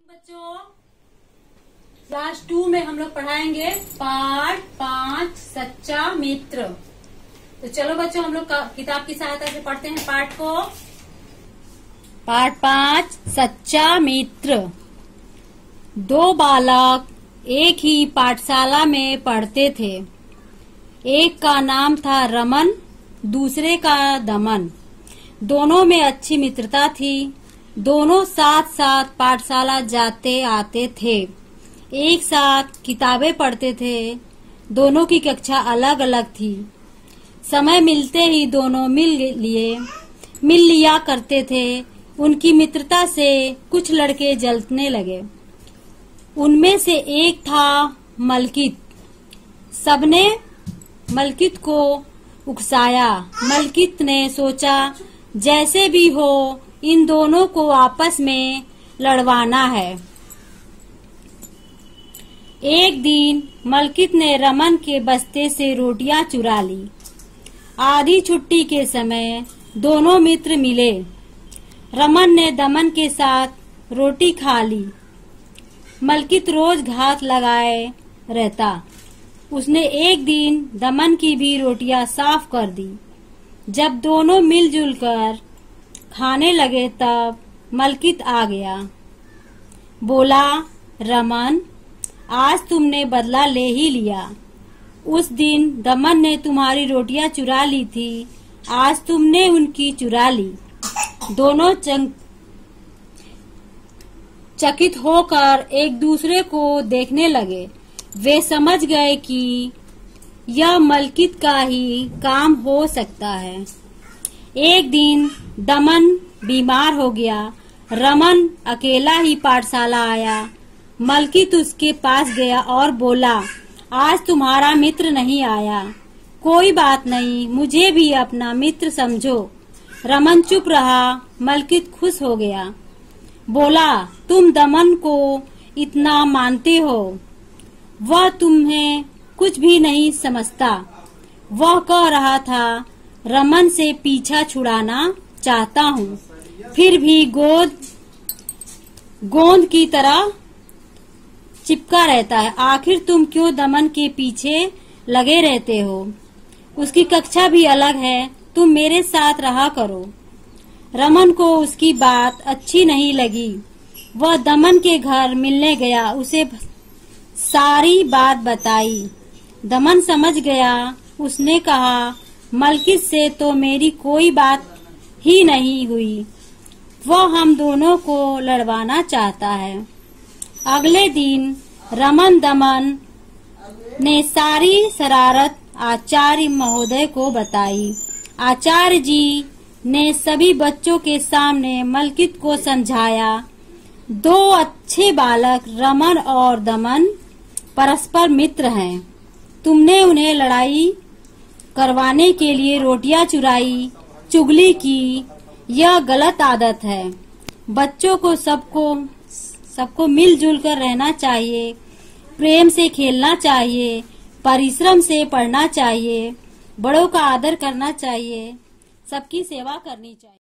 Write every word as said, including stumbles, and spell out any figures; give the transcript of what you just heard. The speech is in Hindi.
बच्चों, क्लास टू में हम लोग पढ़ाएंगे पाठ पांच सच्चा मित्र। तो चलो बच्चों, हम लोग किताब की सहायता से पढ़ते हैं पाठ को। पाठ पांच सच्चा मित्र। दो बालक एक ही पाठशाला में पढ़ते थे। एक का नाम था रमन, दूसरे का दमन। दोनों में अच्छी मित्रता थी। दोनों साथ साथ पाठशाला जाते आते थे। एक साथ किताबें पढ़ते थे। दोनों की कक्षा अलग अलग थी। समय मिलते ही दोनों मिल लिए मिल लिया करते थे। उनकी मित्रता से कुछ लड़के जलने लगे। उनमें से एक था मलकित। सबने मलकित को उकसाया। मलकित ने सोचा, जैसे भी हो इन दोनों को आपस में लड़वाना है। एक दिन मलकित ने रमन के बस्ते से रोटियां चुरा ली। आधी छुट्टी के समय दोनों मित्र मिले। रमन ने दमन के साथ रोटी खा ली। मलकित रोज घात लगाए रहता। उसने एक दिन दमन की भी रोटियां साफ कर दी। जब दोनों मिलजुल कर खाने लगे तब मलकित आ गया। बोला, रमन, आज तुमने बदला ले ही लिया। उस दिन दमन ने तुम्हारी रोटियां चुरा ली थी, आज तुमने उनकी चुरा ली। दोनों चकित होकर एक दूसरे को देखने लगे। वे समझ गए कि यह मलकित का ही काम हो सकता है। एक दिन दमन बीमार हो गया। रमन अकेला ही पाठशाला आया। मलकित उसके पास गया और बोला, आज तुम्हारा मित्र नहीं आया। कोई बात नहीं, मुझे भी अपना मित्र समझो। रमन चुप रहा। मलकित खुश हो गया। बोला, तुम दमन को इतना मानते हो, वह तुम्हें कुछ भी नहीं समझता। वह कह रहा था, रमन से पीछा छुड़ाना चाहता हूँ, फिर भी गोद गोंद की तरह चिपका रहता है। आखिर तुम क्यों दमन के पीछे लगे रहते हो? उसकी कक्षा भी अलग है, तुम मेरे साथ रहा करो। रमन को उसकी बात अच्छी नहीं लगी। वह दमन के घर मिलने गया। उसे सारी बात बताई। दमन समझ गया। उसने कहा, मलकित से तो मेरी कोई बात ही नहीं हुई। वह हम दोनों को लड़वाना चाहता है। अगले दिन रमन दमन ने सारी शरारत आचार्य महोदय को बताई। आचार्य जी ने सभी बच्चों के सामने मलकित को समझाया। दो अच्छे बालक रमन और दमन परस्पर मित्र हैं। तुमने उन्हें लड़ाई करवाने के लिए रोटियां चुराई, चुगली की। यह गलत आदत है। बच्चों को सबको सबको मिलजुल कर रहना चाहिए। प्रेम से खेलना चाहिए। परिश्रम से पढ़ना चाहिए। बड़ों का आदर करना चाहिए। सबकी सेवा करनी चाहिए।